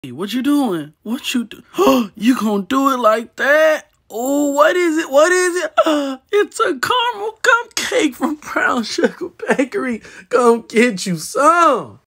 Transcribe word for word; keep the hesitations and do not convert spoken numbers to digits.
Hey, what you doing? What you do? You gonna do it like that? Oh, what is it? What is it? It's a caramel cupcake from Brown Sugar Bakery. Come get you some.